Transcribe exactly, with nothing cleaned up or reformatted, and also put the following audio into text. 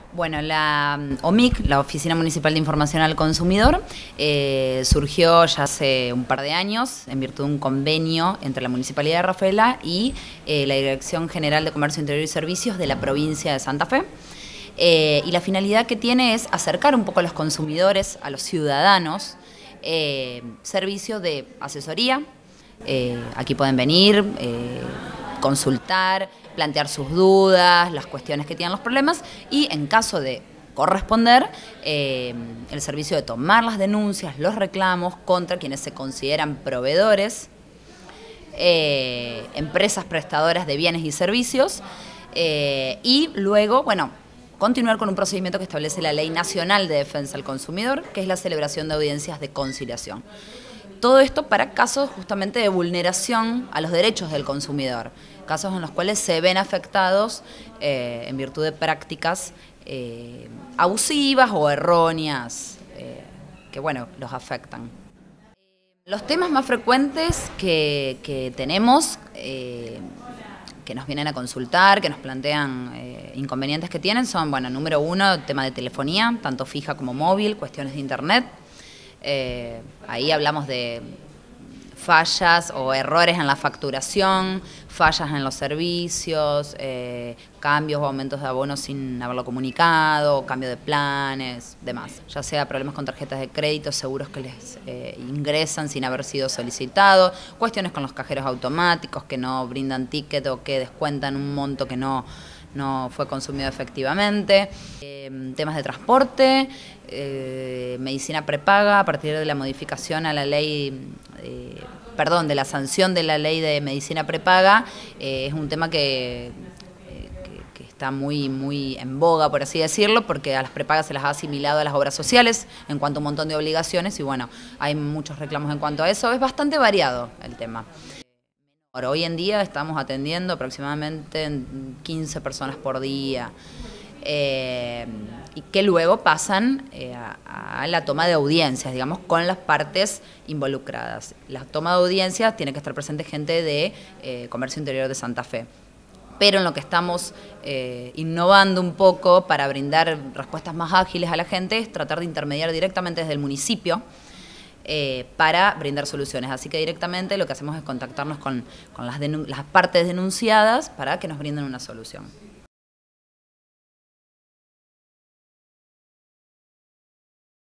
Bueno, la O M I C, la Oficina Municipal de Información al Consumidor, eh, surgió ya hace un par de años en virtud de un convenio entre la Municipalidad de Rafaela y eh, la Dirección General de Comercio Interior y Servicios de la provincia de Santa Fe. Eh, y la finalidad que tiene es acercar un poco a los consumidores, a los ciudadanos, eh, servicios de asesoría. Eh, aquí pueden venir, eh, consultar, plantear sus dudas, las cuestiones que tienen los problemas y en caso de corresponder, eh, el servicio de tomar las denuncias, los reclamos contra quienes se consideran proveedores, eh, empresas prestadoras de bienes y servicios eh, y luego, bueno, continuar con un procedimiento que establece la Ley Nacional de Defensa del Consumidor, que es la celebración de audiencias de conciliación. Todo esto para casos justamente de vulneración a los derechos del consumidor, casos en los cuales se ven afectados eh, en virtud de prácticas eh, abusivas o erróneas eh, que, bueno, los afectan. Los temas más frecuentes que, que tenemos, eh, que nos vienen a consultar, que nos plantean eh, inconvenientes que tienen, son, bueno, número uno, tema de telefonía, tanto fija como móvil, cuestiones de internet. Eh, ahí hablamos de fallas o errores en la facturación, fallas en los servicios, eh, cambios o aumentos de abonos sin haberlo comunicado, cambio de planes, demás. Ya sea problemas con tarjetas de crédito, seguros que les eh, ingresan sin haber sido solicitado, cuestiones con los cajeros automáticos que no brindan ticket o que descuentan un monto que no, no fue consumido efectivamente, eh, temas de transporte, eh, medicina prepaga a partir de la modificación a la ley, eh, perdón, de la sanción de la ley de medicina prepaga, eh, es un tema que, que, que está muy, muy en boga, por así decirlo, porque a las prepagas se las ha asimilado a las obras sociales en cuanto a un montón de obligaciones y bueno, hay muchos reclamos en cuanto a eso, es bastante variado el tema. Hoy en día estamos atendiendo aproximadamente quince personas por día eh, y que luego pasan eh, a, a la toma de audiencias, digamos, con las partes involucradas. La toma de audiencias tiene que estar presente gente de eh, Comercio Interior de Santa Fe. Pero en lo que estamos eh, innovando un poco para brindar respuestas más ágiles a la gente es tratar de intermediar directamente desde el municipio Eh, para brindar soluciones. Así que directamente lo que hacemos es contactarnos con, con las, las partes denunciadas para que nos brinden una solución.